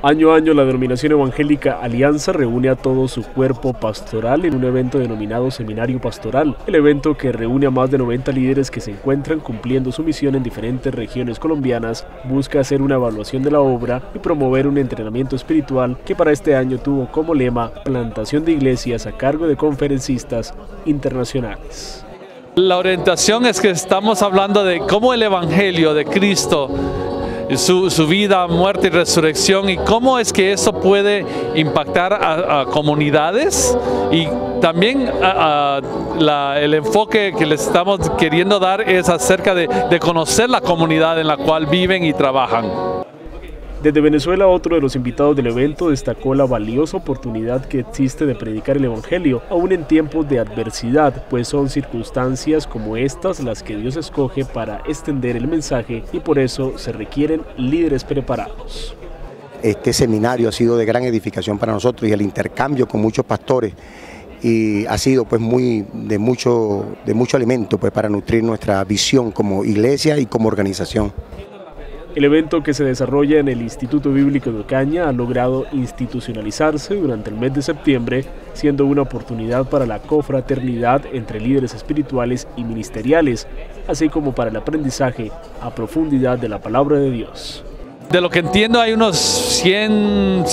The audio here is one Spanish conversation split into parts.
Año a año, la denominación evangélica Alianza reúne a todo su cuerpo pastoral en un evento denominado Seminario Pastoral, el evento que reúne a más de 90 líderes que se encuentran cumpliendo su misión en diferentes regiones colombianas, busca hacer una evaluación de la obra y promover un entrenamiento espiritual que para este año tuvo como lema plantación de iglesias a cargo de conferencistas internacionales. La orientación es que estamos hablando de cómo el Evangelio de Cristo, su vida, muerte y resurrección, y cómo es que eso puede impactar a comunidades, y también el enfoque que les estamos queriendo dar es acerca de conocer la comunidad en la cual viven y trabajan. Desde Venezuela, otro de los invitados del evento destacó la valiosa oportunidad que existe de predicar el Evangelio, aún en tiempos de adversidad, pues son circunstancias como estas las que Dios escoge para extender el mensaje y por eso se requieren líderes preparados. Este seminario ha sido de gran edificación para nosotros y el intercambio con muchos pastores y ha sido pues de mucho alimento pues para nutrir nuestra visión como iglesia y como organización. El evento, que se desarrolla en el Instituto Bíblico de Ocaña, ha logrado institucionalizarse durante el mes de septiembre, siendo una oportunidad para la confraternidad entre líderes espirituales y ministeriales, así como para el aprendizaje a profundidad de la palabra de Dios. De lo que entiendo, hay unos 100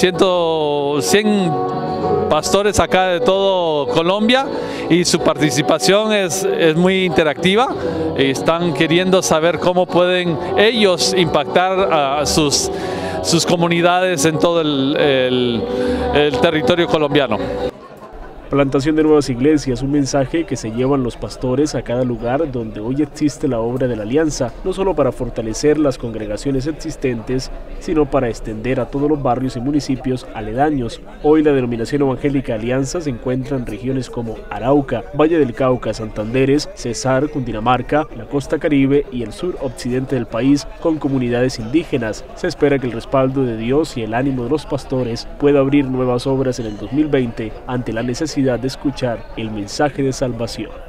pastores acá de todo Colombia y su participación es muy interactiva. Están queriendo saber cómo pueden ellos impactar a sus comunidades en todo el territorio colombiano. Plantación de nuevas iglesias, un mensaje que se llevan los pastores a cada lugar donde hoy existe la obra de la Alianza, no solo para fortalecer las congregaciones existentes, sino para extender a todos los barrios y municipios aledaños. Hoy la denominación evangélica Alianza se encuentra en regiones como Arauca, Valle del Cauca, Santanderes, Cesar, Cundinamarca, la costa Caribe y el sur occidente del país, con comunidades indígenas. Se espera que el respaldo de Dios y el ánimo de los pastores pueda abrir nuevas obras en el 2020 ante la necesidad de escuchar el mensaje de salvación.